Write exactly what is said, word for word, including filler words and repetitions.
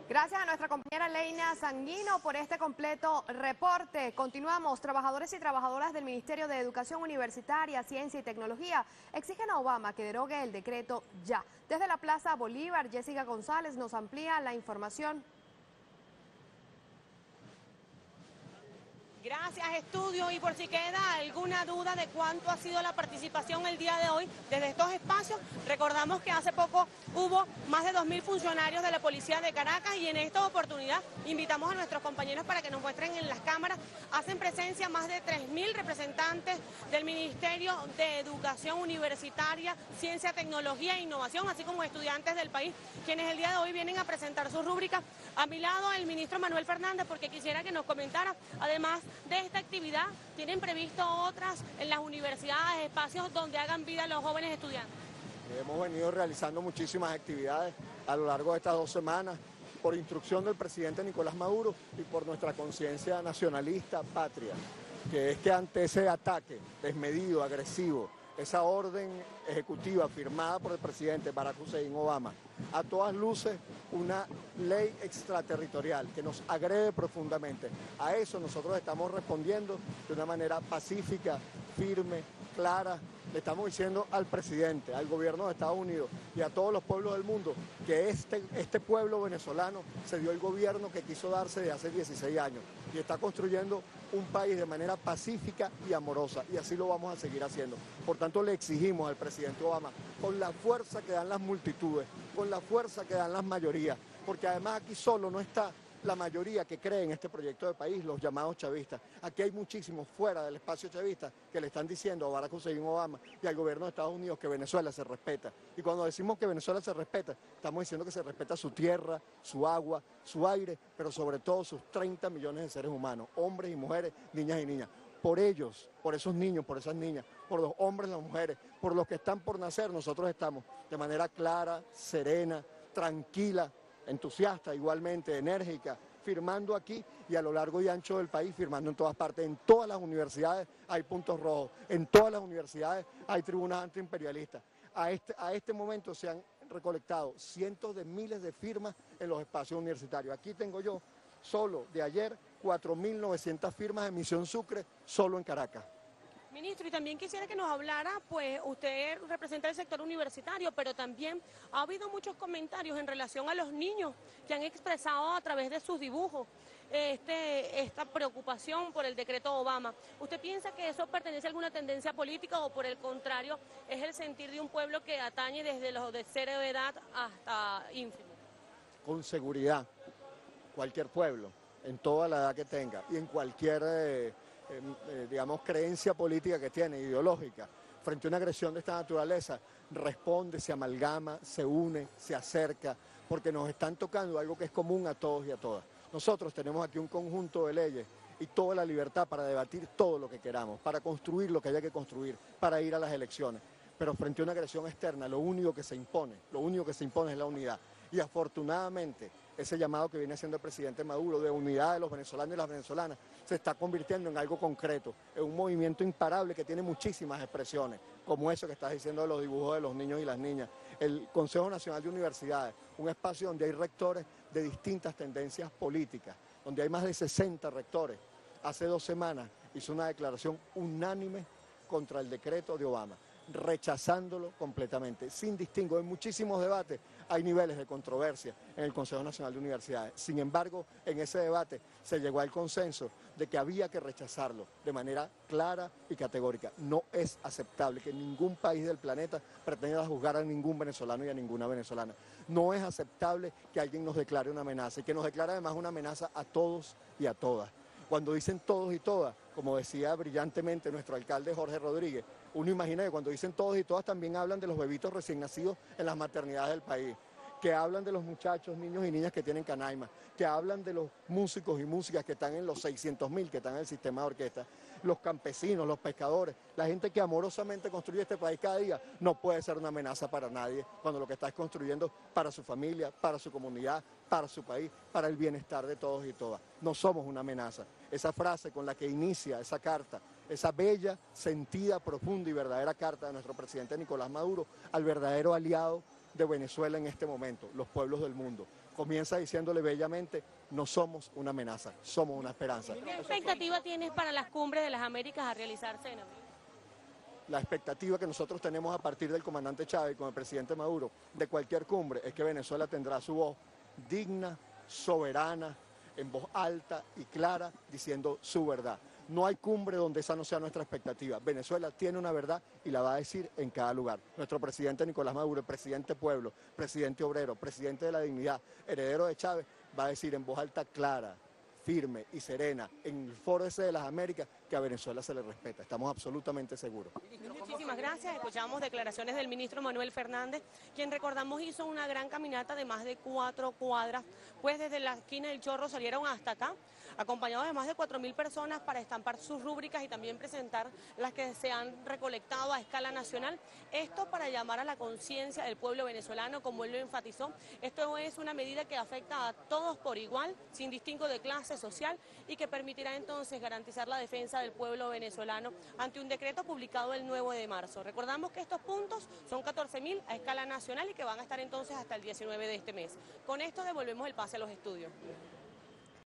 Gracias a nuestra compañera Leina Sanguino por este completo reporte. Continuamos. Trabajadores y trabajadoras del Ministerio de Educación Universitaria, Ciencia y Tecnología exigen a Obama que derogue el decreto ya. Desde la Plaza Bolívar, Jessica González nos amplía la información. Gracias, Estudio. Y por si queda alguna duda de cuánto ha sido la participación el día de hoy desde estos espacios, recordamos que hace poco hubo más de dos mil funcionarios de la Policía de Caracas y en esta oportunidad invitamos a nuestros compañeros para que nos muestren en las cámaras. Hacen presencia más de tres mil representantes del Ministerio de Educación Universitaria, Ciencia, Tecnología e Innovación, así como estudiantes del país, quienes el día de hoy vienen a presentar sus rúbricas. A mi lado el ministro Manuel Fernández, porque quisiera que nos comentara, además de esta actividad, ¿tienen previsto otras en las universidades, espacios donde hagan vida los jóvenes estudiantes? Hemos venido realizando muchísimas actividades a lo largo de estas dos semanas, por instrucción del presidente Nicolás Maduro y por nuestra conciencia nacionalista patria, que es que ante ese ataque desmedido, agresivo, esa orden ejecutiva firmada por el presidente Barack Hussein Obama, a todas luces una ley extraterritorial que nos agrede profundamente. A eso nosotros estamos respondiendo de una manera pacífica, firme, clara. Le estamos diciendo al presidente, al gobierno de Estados Unidos y a todos los pueblos del mundo que este, este pueblo venezolano se dio el gobierno que quiso darse de hace dieciséis años y está construyendo un país de manera pacífica y amorosa, y así lo vamos a seguir haciendo. Por tanto, le exigimos al presidente Obama, con la fuerza que dan las multitudes, con la fuerza que dan las mayorías, porque además aquí solo no está la mayoría que cree en este proyecto de país, los llamados chavistas. Aquí hay muchísimos fuera del espacio chavista que le están diciendo a Barack Hussein Obama y al gobierno de Estados Unidos que Venezuela se respeta. Y cuando decimos que Venezuela se respeta, estamos diciendo que se respeta su tierra, su agua, su aire, pero sobre todo sus treinta millones de seres humanos, hombres y mujeres, niñas y niñas. Por ellos, por esos niños, por esas niñas, por los hombres y las mujeres, por los que están por nacer, nosotros estamos de manera clara, serena, tranquila, entusiasta, igualmente enérgica, firmando aquí y a lo largo y ancho del país, firmando en todas partes. En todas las universidades hay puntos rojos, en todas las universidades hay tribunas antiimperialistas. A este, a este momento se han recolectado cientos de miles de firmas en los espacios universitarios. Aquí tengo yo, solo de ayer, cuatro mil novecientas firmas de Misión Sucre, solo en Caracas. Ministro, y también quisiera que nos hablara, pues usted representa el sector universitario, pero también ha habido muchos comentarios en relación a los niños que han expresado a través de sus dibujos este, esta preocupación por el decreto Obama. ¿Usted piensa que eso pertenece a alguna tendencia política o por el contrario es el sentir de un pueblo que atañe desde los de cero edad hasta ínfimo? Con seguridad, cualquier pueblo, en toda la edad que tenga y en cualquier... Eh, Eh, eh, digamos, creencia política que tiene, ideológica, frente a una agresión de esta naturaleza, responde, se amalgama, se une, se acerca, porque nos están tocando algo que es común a todos y a todas. Nosotros tenemos aquí un conjunto de leyes y toda la libertad para debatir todo lo que queramos, para construir lo que haya que construir, para ir a las elecciones. Pero frente a una agresión externa, lo único que se impone, lo único que se impone es la unidad. Y afortunadamente, ese llamado que viene haciendo el presidente Maduro de unidad de los venezolanos y las venezolanas se está convirtiendo en algo concreto, en un movimiento imparable que tiene muchísimas expresiones, como eso que estás diciendo de los dibujos de los niños y las niñas. El Consejo Nacional de Universidades, un espacio donde hay rectores de distintas tendencias políticas, donde hay más de sesenta rectores. Hace dos semanas hizo una declaración unánime contra el decreto de Obama, rechazándolo completamente, sin distingo. En muchísimos debates hay niveles de controversia en el Consejo Nacional de Universidades. Sin embargo, en ese debate se llegó al consenso de que había que rechazarlo de manera clara y categórica. No es aceptable que ningún país del planeta pretenda juzgar a ningún venezolano y a ninguna venezolana. No es aceptable que alguien nos declare una amenaza y que nos declare además una amenaza a todos y a todas. Cuando dicen todos y todas, como decía brillantemente nuestro alcalde Jorge Rodríguez, uno imagina que cuando dicen todos y todas también hablan de los bebitos recién nacidos en las maternidades del país, que hablan de los muchachos, niños y niñas que tienen canaima, que hablan de los músicos y músicas que están en los seiscientos mil que están en el sistema de orquesta, los campesinos, los pescadores, la gente que amorosamente construye este país cada día, no puede ser una amenaza para nadie cuando lo que está es construyendo para su familia, para su comunidad, para su país, para el bienestar de todos y todas. No somos una amenaza. Esa frase con la que inicia esa carta esa bella, sentida, profunda y verdadera carta de nuestro presidente Nicolás Maduro al verdadero aliado de Venezuela en este momento, los pueblos del mundo. Comienza diciéndole bellamente, no somos una amenaza, somos una esperanza. ¿Qué expectativa tienes para las cumbres de las Américas a realizarse en abril? La expectativa que nosotros tenemos a partir del comandante Chávez con el presidente Maduro de cualquier cumbre es que Venezuela tendrá su voz digna, soberana, en voz alta y clara, diciendo su verdad. No hay cumbre donde esa no sea nuestra expectativa. Venezuela tiene una verdad y la va a decir en cada lugar. Nuestro presidente Nicolás Maduro, el presidente pueblo, presidente obrero, presidente de la dignidad, heredero de Chávez, va a decir en voz alta, clara, firme y serena en el foro ese de las Américas que a Venezuela se le respeta. Estamos absolutamente seguros. Muchísimas gracias. Escuchamos declaraciones del ministro Manuel Fernández, quien recordamos hizo una gran caminata de más de cuatro cuadras, pues desde la esquina del Chorro salieron hasta acá, acompañados de más de cuatro mil personas para estampar sus rúbricas y también presentar las que se han recolectado a escala nacional. Esto para llamar a la conciencia del pueblo venezolano, como él lo enfatizó. Esto es una medida que afecta a todos por igual, sin distingo de clase social, y que permitirá entonces garantizar la defensa del pueblo venezolano ante un decreto publicado el nueve de marzo. Recordamos que estos puntos son catorce mil a escala nacional y que van a estar entonces hasta el diecinueve de este mes. Con esto devolvemos el pase a los estudios.